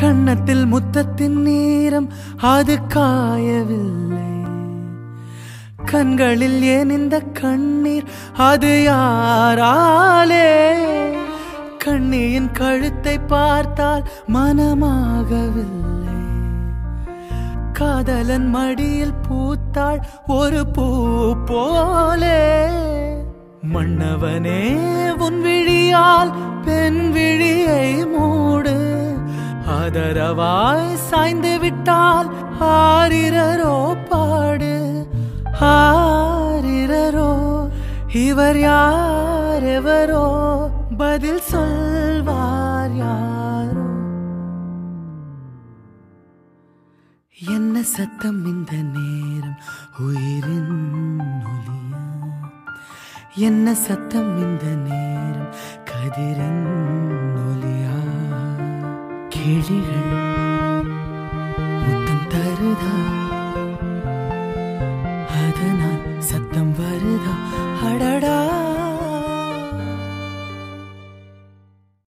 கன்னத்தில் முத்தத்தின் நேரம் அது காயவில்லை. கண்களில் ஏன் இந்த கண்ணீர் அது யாராலே? கண்ணியின் கழுத்தை பார்த்தால் மனமாகவில்லை. காதலன் மடியில் பூத்தாள் ஒரு பூ போலே. மன்னவனே உன் விழியால் பெண் விழியை மூடு. ஆதரவாய் சாய்ந்து விட்டால் ஆரிரரோ பாடு. ஆரிரரோ இவர் யார் எவரோ பதில் சொல்வார் யாரோ. என்ன சத்தம் இந்த நேரம் உயிரின் ஒலியா? என்ன சத்தம் இந்த நேரம் கதிரின் ஒலியா? கிளிகள் முத்தம் தருதா? அதனால் சத்தம் வருதா? அடடா